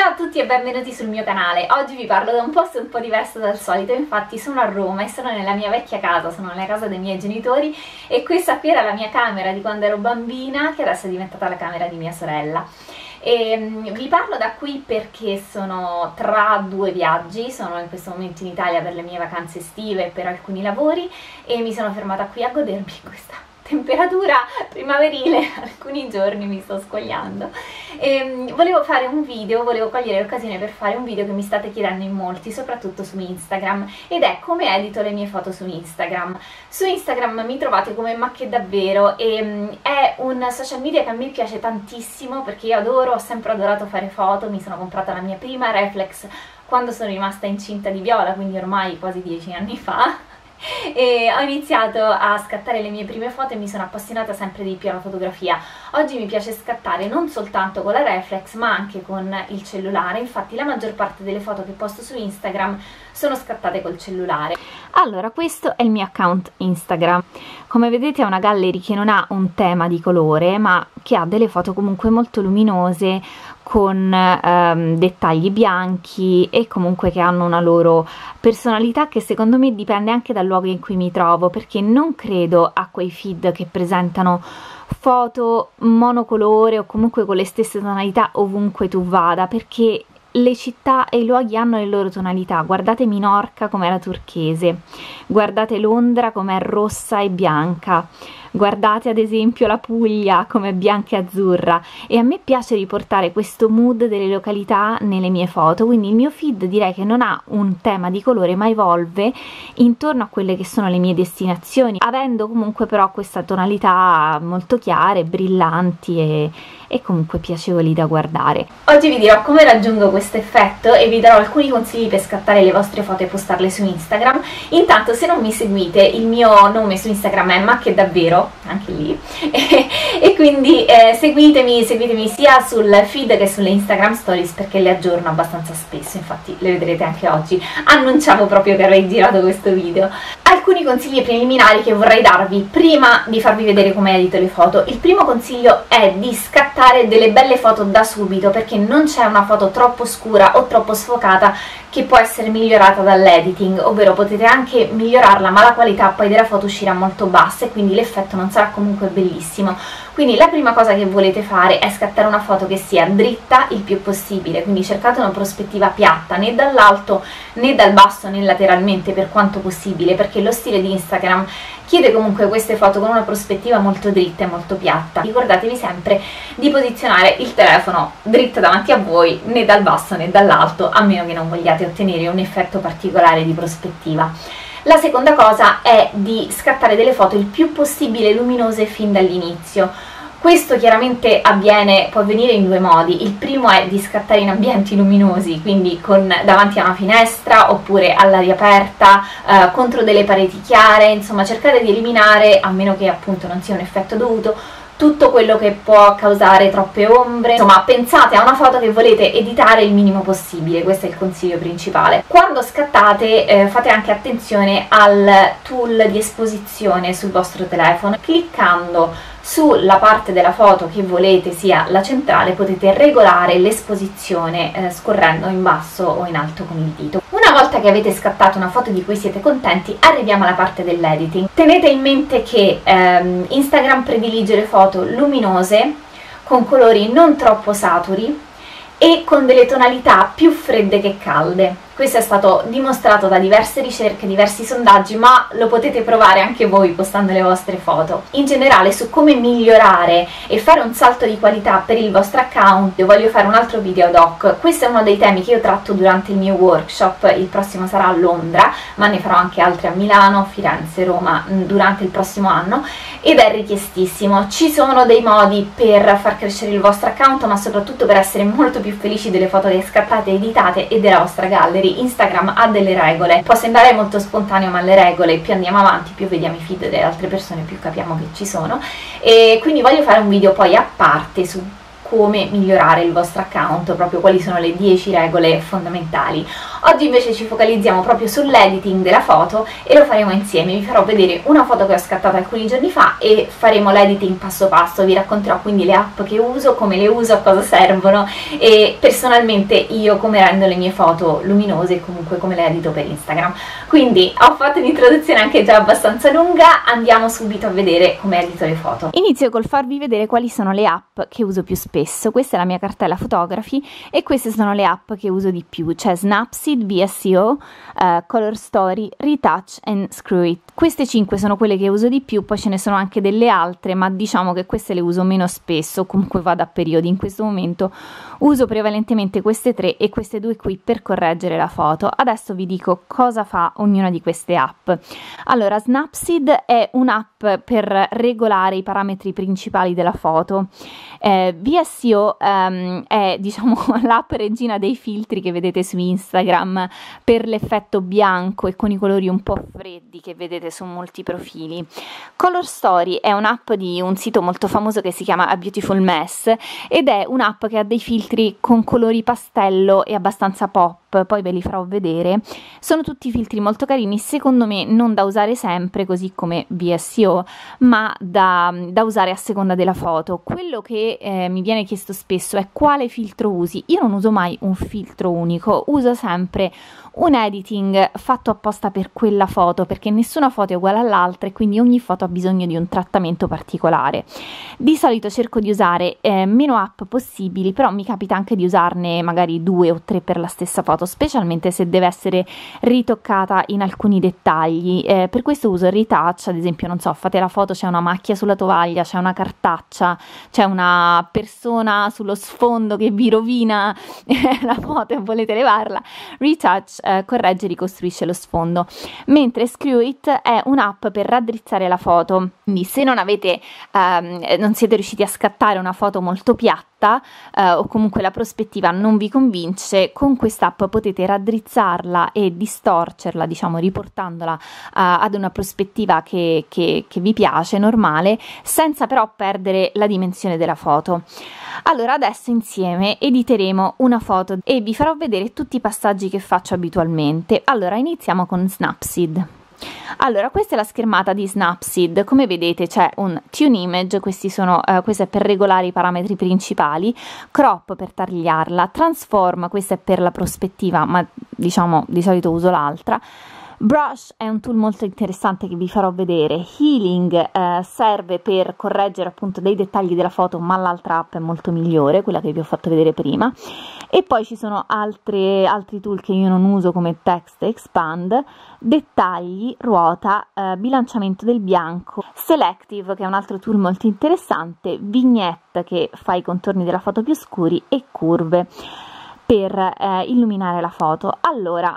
Ciao a tutti e benvenuti sul mio canale. Oggi vi parlo da un posto un po' diverso dal solito. Infatti sono a Roma e sono nella mia vecchia casa, sono nella casa dei miei genitori e questa qui era la mia camera di quando ero bambina, che adesso è diventata la camera di mia sorella. E vi parlo da qui perché sono tra due viaggi, sono in questo momento in Italia per le mie vacanze estive e per alcuni lavori e mi sono fermata qui a godermi questa temperatura primaverile. Alcuni giorni mi sto spogliando e volevo fare un video, volevo cogliere l'occasione per fare un video che mi state chiedendo in molti, soprattutto su Instagram, ed è come edito le mie foto su Instagram. Su Instagram mi trovate come MaCheDavvero e è un social media che a me piace tantissimo perché io adoro, ho sempre adorato fare foto. Mi sono comprata la mia prima reflex quando sono rimasta incinta di Viola, quindi ormai quasi 10 anni fa. E ho iniziato a scattare le mie prime foto e mi sono appassionata sempre di più alla fotografia. Oggi mi piace scattare non soltanto con la reflex ma anche con il cellulare, infatti la maggior parte delle foto che posto su Instagram sono scattate col cellulare. Allora, questo è il mio account Instagram. Come vedete è una gallery che non ha un tema di colore ma che ha delle foto comunque molto luminose, con dettagli bianchi e comunque che hanno una loro personalità che secondo me dipende anche dal luogo in cui mi trovo, perché non credo a quei feed che presentano foto monocolore o comunque con le stesse tonalità ovunque tu vada, perché le città e i luoghi hanno le loro tonalità. Guardate Minorca com'era turchese, guardate Londra com'è rossa e bianca, guardate ad esempio la Puglia com'è bianca e azzurra, e a me piace riportare questo mood delle località nelle mie foto, quindi il mio feed direi che non ha un tema di colore ma evolve intorno a quelle che sono le mie destinazioni, avendo comunque però questa tonalità molto chiare, brillanti e comunque piacevoli da guardare. Oggi vi dirò come raggiungo questo effetto e vi darò alcuni consigli per scattare le vostre foto e postarle su Instagram. Intanto, se non mi seguite, il mio nome su Instagram è MaCheDavvero, anche lì, e quindi seguitemi sia sul feed che sulle Instagram Stories perché le aggiorno abbastanza spesso, infatti le vedrete anche oggi. Annunciavo proprio che avrei girato questo video. Alcuni consigli preliminari che vorrei darvi prima di farvi vedere come edito le foto. Il primo consiglio è di scattare delle belle foto da subito, perché non c'è una foto troppo scura o troppo sfocata che può essere migliorata dall'editing, ovvero potete anche migliorarla ma la qualità poi della foto uscirà molto bassa e quindi l'effetto non sarà comunque bellissimo. Quindi la prima cosa che volete fare è scattare una foto che sia dritta il più possibile, quindi cercate una prospettiva piatta, né dall'alto né dal basso né lateralmente per quanto possibile, perché lo stile di Instagram chiede comunque queste foto con una prospettiva molto dritta e molto piatta. Ricordatevi sempre di posizionare il telefono dritto davanti a voi, né dal basso né dall'alto, a meno che non vogliate ottenere un effetto particolare di prospettiva. La seconda cosa è di scattare delle foto il più possibile luminose fin dall'inizio. Questo chiaramente può avvenire in due modi. Il primo è di scattare in ambienti luminosi, quindi davanti a una finestra oppure all'aria aperta, contro delle pareti chiare, insomma cercate di eliminare, a meno che appunto non sia un effetto dovuto, tutto quello che può causare troppe ombre. Insomma, pensate a una foto che volete editare il minimo possibile, questo è il consiglio principale. Quando scattate fate anche attenzione al tool di esposizione sul vostro telefono. Cliccando sulla parte della foto che volete sia la centrale potete regolare l'esposizione scorrendo in basso o in alto con il dito. Una volta che avete scattato una foto di cui siete contenti, arriviamo alla parte dell'editing. Tenete in mente che Instagram predilige le foto luminose, con colori non troppo saturi e con delle tonalità più fredde che calde. Questo è stato dimostrato da diverse ricerche, diversi sondaggi, ma lo potete provare anche voi postando le vostre foto. In generale, su come migliorare e fare un salto di qualità per il vostro account, io voglio fare un altro video ad hoc. Questo è uno dei temi che io tratto durante il mio workshop, il prossimo sarà a Londra, ma ne farò anche altri a Milano, Firenze, Roma durante il prossimo anno, ed è richiestissimo. Ci sono dei modi per far crescere il vostro account, ma soprattutto per essere molto più felici delle foto che scattate e editate e della vostra gallery. Instagram ha delle regole, può sembrare molto spontaneo ma le regole, più andiamo avanti più vediamo i feed delle altre persone più capiamo che ci sono, e quindi voglio fare un video poi a parte su come migliorare il vostro account, proprio quali sono le 10 regole fondamentali. Oggi invece ci focalizziamo proprio sull'editing della foto e lo faremo insieme. Vi farò vedere una foto che ho scattato alcuni giorni fa e faremo l'editing passo passo, vi racconterò quindi le app che uso, come le uso, a cosa servono e personalmente io come rendo le mie foto luminose e comunque come le edito per Instagram. Quindi ho fatto un'introduzione anche già abbastanza lunga, andiamo subito a vedere come edito le foto. Inizio col farvi vedere quali sono le app che uso più spesso. Questa è la mia cartella Photography e queste sono le app che uso di più. C'è Snapseed, VSCO, Color Story, Retouch e Screwit. Queste 5 sono quelle che uso di più, poi ce ne sono anche delle altre, ma diciamo che queste le uso meno spesso, comunque vado a periodi. In questo momento uso prevalentemente queste 3 e queste 2 qui per correggere la foto. Adesso vi dico cosa fa ognuna di queste app. Allora, Snapseed è un'app per regolare i parametri principali della foto. VSCO è diciamo l'app regina dei filtri che vedete su Instagram per l'effetto bianco e con i colori un po' freddi che vedete su molti profili. Color Story è un'app di un sito molto famoso che si chiama A Beautiful Mess ed è un'app che ha dei filtri con colori pastello e abbastanza pop, poi ve li farò vedere. Sono tutti filtri molto carini, secondo me non da usare sempre così come VSCO, ma da usare a seconda della foto. Quello che mi viene chiesto spesso è quale filtro usi. Io non uso mai un filtro unico, uso sempre un editing fatto apposta per quella foto, perché nessuna foto è uguale all'altra e quindi ogni foto ha bisogno di un trattamento particolare. Di solito cerco di usare meno app possibili, però mi capita anche di usarne magari 2 o 3 per la stessa foto, specialmente se deve essere ritoccata in alcuni dettagli. Per questo uso il Retouch, ad esempio, non so, fate la foto, c'è una macchia sulla tovaglia, c'è una cartaccia, c'è una persona sullo sfondo che vi rovina la foto e volete levarla. Retouch corregge e ricostruisce lo sfondo, mentre Screwit è un'app per raddrizzare la foto. Quindi se non avete non siete riusciti a scattare una foto molto piatta o comunque la prospettiva non vi convince, con quest'app potete raddrizzarla e distorcerla, diciamo riportandola ad una prospettiva che vi piace, normale, senza però perdere la dimensione della foto. Allora adesso insieme editeremo una foto e vi farò vedere tutti i passaggi che faccio abitualmente. Allora iniziamo con Snapseed. Allora, questa è la schermata di Snapseed. Come vedete c'è un Tune Image, questo è per regolare i parametri principali, Crop per tagliarla, Transform, questa è per la prospettiva, ma diciamo di solito uso l'altra. Brush è un tool molto interessante che vi farò vedere. Healing serve per correggere appunto dei dettagli della foto, ma l'altra app è molto migliore, quella che vi ho fatto vedere prima. E poi ci sono altri tool che io non uso, come Text Expand, Dettagli, Ruota, Bilanciamento del bianco, Selective, che è un altro tool molto interessante, Vignette, che fa i contorni della foto più scuri, e Curve per illuminare la foto. Allora,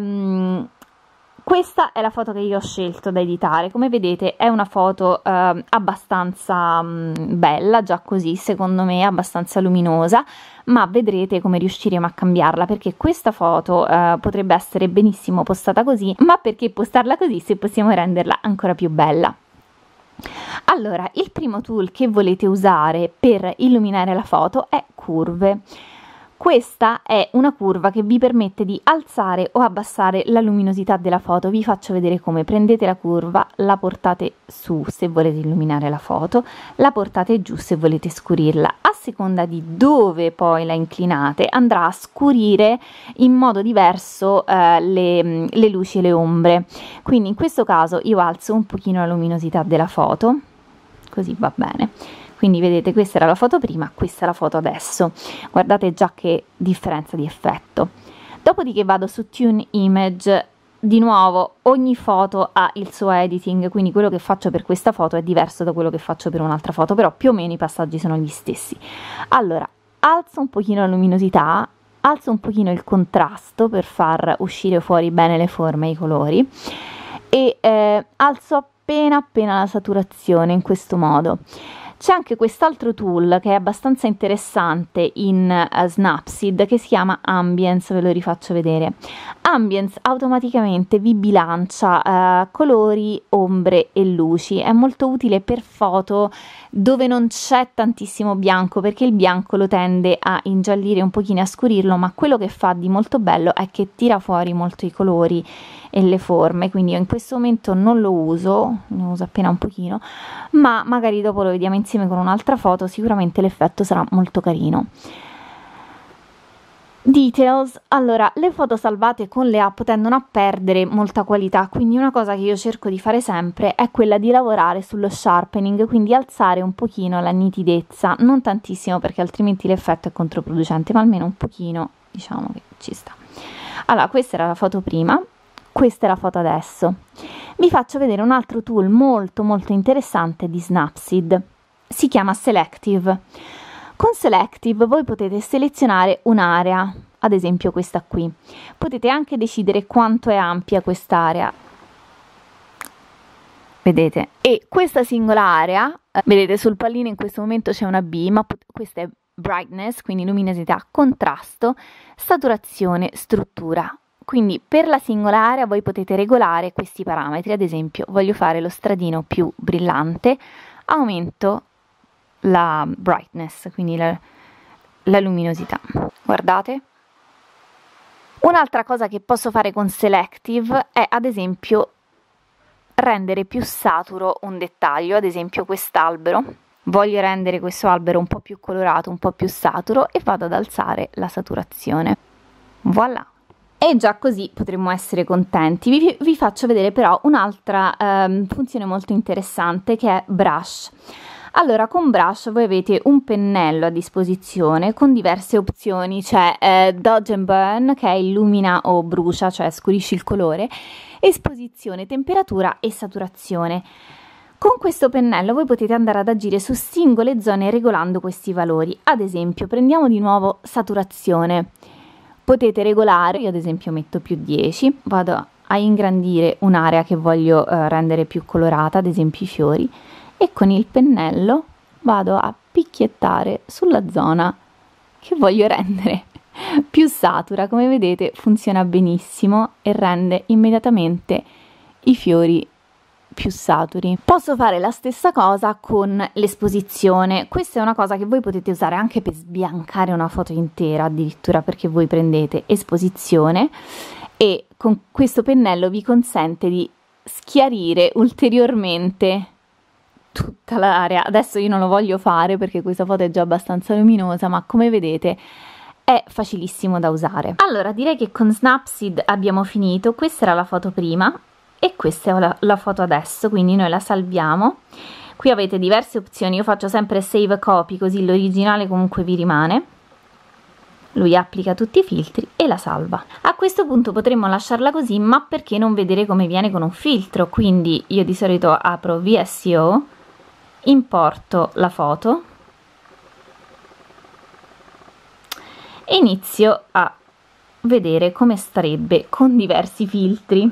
questa è la foto che io ho scelto da editare. Come vedete è una foto abbastanza bella, già così secondo me, abbastanza luminosa, ma vedrete come riusciremo a cambiarla, perché questa foto potrebbe essere benissimo postata così, ma perché postarla così se possiamo renderla ancora più bella? Allora, il primo tool che volete usare per illuminare la foto è Curve. Questa è una curva che vi permette di alzare o abbassare la luminosità della foto. Vi faccio vedere come. Prendete la curva, la portate su se volete illuminare la foto, la portate giù se volete scurirla. A seconda di dove poi la inclinate andrà a scurire in modo diverso le luci e le ombre. Quindi in questo caso io alzo un pochino la luminosità della foto, così va bene. Quindi vedete, questa era la foto prima, questa è la foto adesso. Guardate già che differenza di effetto. Dopodiché vado su Tune Image. Di nuovo ogni foto ha il suo editing, quindi quello che faccio per questa foto è diverso da quello che faccio per un'altra foto, però più o meno i passaggi sono gli stessi. Allora, alzo un pochino la luminosità, alzo un pochino il contrasto per far uscire fuori bene le forme e i colori, e alzo appena la saturazione in questo modo. C'è anche quest'altro tool che è abbastanza interessante in Snapseed, che si chiama Ambience, ve lo rifaccio vedere. Ambience automaticamente vi bilancia colori, ombre e luci, è molto utile per foto dove non c'è tantissimo bianco, perché il bianco lo tende a ingiallire un pochino, a scurirlo, ma quello che fa di molto bello è che tira fuori molto i colori e le forme, quindi io in questo momento non lo uso, ne uso appena un pochino, ma magari dopo lo vediamo insieme con un'altra foto, sicuramente l'effetto sarà molto carino. Details, allora le foto salvate con le app tendono a perdere molta qualità, quindi una cosa che io cerco di fare sempre è quella di lavorare sullo sharpening, quindi alzare un pochino la nitidezza, non tantissimo perché altrimenti l'effetto è controproducente, ma almeno un pochino, diciamo che ci sta. Allora, questa era la foto prima, questa è la foto adesso. Vi faccio vedere un altro tool molto interessante di Snapseed, si chiama Selective. Con Selective voi potete selezionare un'area, ad esempio questa qui. Potete anche decidere quanto è ampia quest'area, vedete? E questa singola area, vedete sul pallino in questo momento c'è una B, ma questa è brightness, quindi luminosità, contrasto, saturazione, struttura. Quindi per la singola area voi potete regolare questi parametri, ad esempio voglio fare lo stradino più brillante, aumento la brightness, quindi la luminosità. Guardate. Un'altra cosa che posso fare con Selective è ad esempio rendere più saturo un dettaglio, ad esempio quest'albero. Voglio rendere questo albero un po' più colorato, un po' più saturo e vado ad alzare la saturazione. Voilà! E già così potremmo essere contenti. Vi faccio vedere però un'altra funzione molto interessante che è Brush. Allora, con Brush voi avete un pennello a disposizione con diverse opzioni, c'è Dodge and Burn, che è illumina o brucia, cioè scurisci il colore, esposizione, temperatura e saturazione. Con questo pennello voi potete andare ad agire su singole zone regolando questi valori. Ad esempio, prendiamo di nuovo saturazione. Potete regolare, io ad esempio metto più 10, vado a ingrandire un'area che voglio rendere più colorata, ad esempio i fiori, e con il pennello vado a picchiettare sulla zona che voglio rendere più satura. Come vedete funziona benissimo e rende immediatamente i fiori più saturi. Posso fare la stessa cosa con l'esposizione. Questa è una cosa che voi potete usare anche per sbiancare una foto intera, addirittura, perché voi prendete esposizione e con questo pennello vi consente di schiarire ulteriormente tutta l'area. Adesso io non lo voglio fare perché questa foto è già abbastanza luminosa, ma come vedete è facilissimo da usare. Allora direi che con Snapseed abbiamo finito. Questa era la foto prima e questa è la foto adesso, quindi noi la salviamo. Qui avete diverse opzioni, io faccio sempre save a copy così l'originale comunque vi rimane. Lui applica tutti i filtri e la salva. A questo punto potremmo lasciarla così, ma perché non vedere come viene con un filtro? Quindi io di solito apro VSCO, importo la foto e inizio a vedere come starebbe con diversi filtri.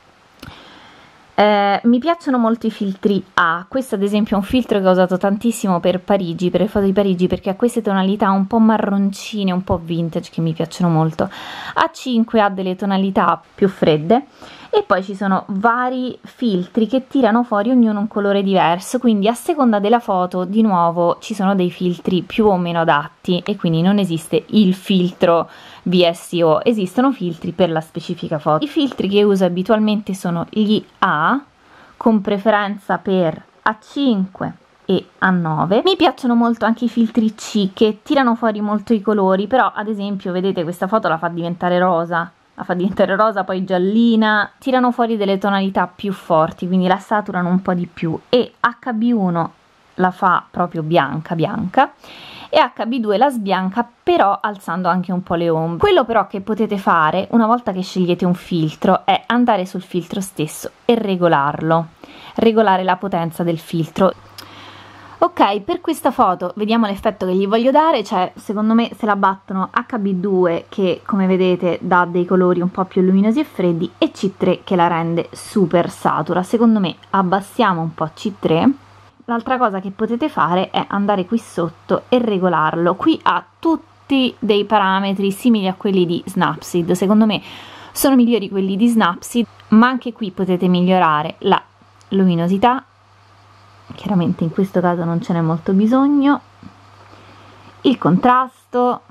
Mi piacciono molto i filtri A. Questo ad esempio è un filtro che ho usato tantissimo per Parigi, per le foto di Parigi, perché ha queste tonalità un po' marroncine, un po' vintage, che mi piacciono molto. A5 ha delle tonalità più fredde e poi ci sono vari filtri che tirano fuori ognuno un colore diverso, quindi a seconda della foto di nuovo ci sono dei filtri più o meno adatti e quindi non esiste il filtro VSCO, esistono filtri per la specifica foto. I filtri che uso abitualmente sono gli A, con preferenza per A5 e A9. Mi piacciono molto anche i filtri C che tirano fuori molto i colori, però ad esempio vedete questa foto la fa diventare rosa, poi giallina, tirano fuori delle tonalità più forti, quindi la saturano un po' di più, e HB1 la fa proprio bianca e HB2 la sbianca, però alzando anche un po' le ombre. Quello però che potete fare una volta che scegliete un filtro è andare sul filtro stesso e regolarlo, regolare la potenza del filtro. Ok, per questa foto vediamo l'effetto che gli voglio dare, cioè secondo me se la battono HB2 che come vedete dà dei colori un po' più luminosi e freddi e C3 che la rende super satura. Secondo me abbassiamo un po' C3. l'altra cosa che potete fare è andare qui sotto e regolarlo. Qui ha tutti dei parametri simili a quelli di Snapseed, secondo me sono migliori quelli di Snapseed, ma anche qui potete migliorare la luminosità, chiaramente in questo caso non ce n'è molto bisogno, il contrasto,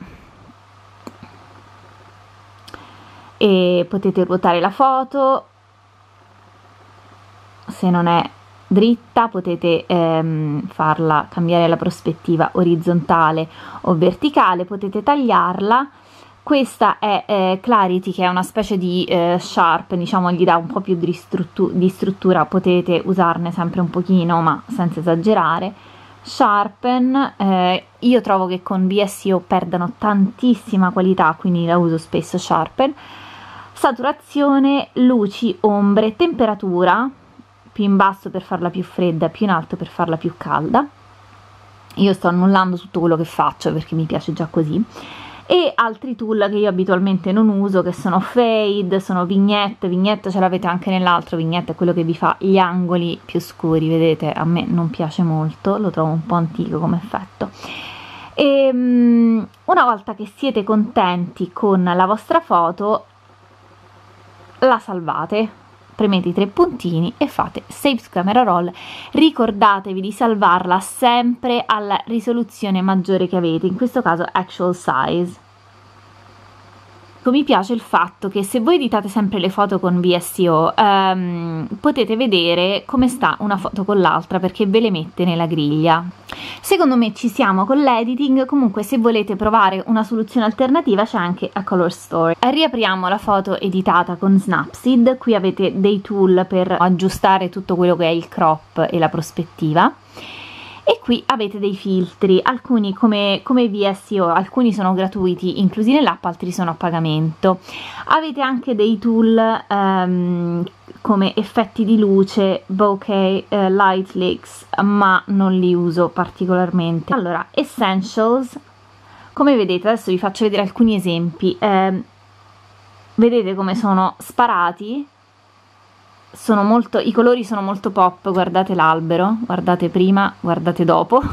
e potete ruotare la foto, se non è dritta potete farla cambiare la prospettiva orizzontale o verticale, potete tagliarla. Questa è Clarity, che è una specie di Sharp, diciamo, gli dà un po' più di struttura, potete usarne sempre un pochino ma senza esagerare. Sharpen, io trovo che con VSO perdano tantissima qualità, quindi la uso spesso Sharpen. Saturazione, luci, ombre, temperatura, più in basso per farla più fredda, più in alto per farla più calda. Io sto annullando tutto quello che faccio perché mi piace già così. E altri tool che io abitualmente non uso, che sono fade, sono vignette. Vignette ce l'avete anche nell'altro, vignette è quello che vi fa gli angoli più scuri, vedete, a me non piace molto, lo trovo un po' antico come effetto. E una volta che siete contenti con la vostra foto, la salvate, premete i tre puntini e fate Save to Camera Roll. Ricordatevi di salvarla sempre alla risoluzione maggiore che avete, in questo caso Actual Size. Mi piace il fatto che se voi editate sempre le foto con VSO potete vedere come sta una foto con l'altra, perché ve le mette nella griglia. Secondo me ci siamo con l'editing. Comunque, se volete provare una soluzione alternativa c'è anche a Color Story. Riapriamo la foto editata con Snapseed. Qui avete dei tool per aggiustare tutto quello che è il crop e la prospettiva. E qui avete dei filtri, alcuni come VSO, alcuni sono gratuiti inclusi nell'app, altri sono a pagamento. Avete anche dei tool come effetti di luce, bokeh, light leaks, ma non li uso particolarmente. Allora, Essentials, come vedete, adesso vi faccio vedere alcuni esempi. Vedete come sono sparati? I colori sono molto pop, guardate l'albero, guardate prima, guardate dopo.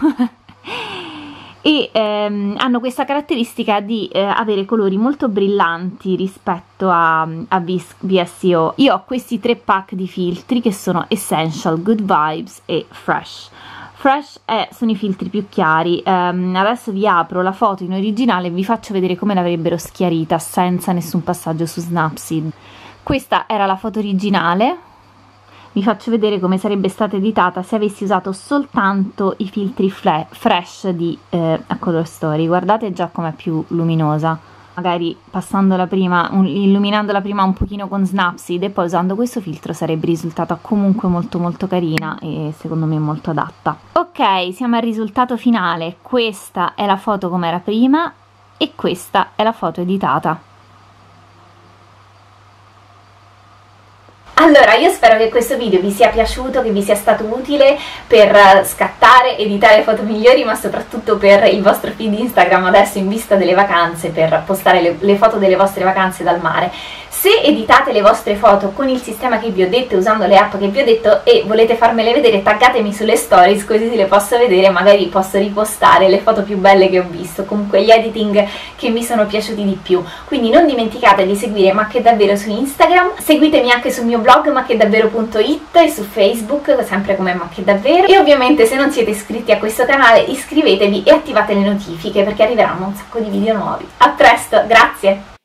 E hanno questa caratteristica di avere colori molto brillanti rispetto a VSO. Io ho questi tre pack di filtri che sono Essential, Good Vibes e Fresh. Fresh sono i filtri più chiari. Adesso vi apro la foto in originale e vi faccio vedere come l'avrebbero schiarita senza nessun passaggio su Snapseed. Questa era la foto originale. Vi faccio vedere come sarebbe stata editata se avessi usato soltanto i filtri fresh di A Color Story. Guardate già com'è più luminosa, magari passandola prima, illuminandola prima un pochino con Snapseed e poi usando questo filtro sarebbe risultata comunque molto carina e secondo me molto adatta. Ok, siamo al risultato finale. Questa è la foto come era prima e questa è la foto editata. Allora, io spero che questo video vi sia piaciuto, che vi sia stato utile per scattare, editare foto migliori, ma soprattutto per il vostro feed Instagram adesso in vista delle vacanze, per postare le foto delle vostre vacanze dal mare. Se editate le vostre foto con il sistema che vi ho detto, usando le app che vi ho detto, e volete farmele vedere, taggatemi sulle stories così le posso vedere, magari posso ripostare le foto più belle che ho visto, comunque gli editing che mi sono piaciuti di più. Quindi non dimenticate di seguire Ma che davvero su Instagram, seguitemi anche sul mio blog macchedavvero.it e su Facebook sempre come Ma che davvero, e ovviamente se non siete iscritti a questo canale iscrivetevi e attivate le notifiche perché arriveranno un sacco di video nuovi. A presto, grazie!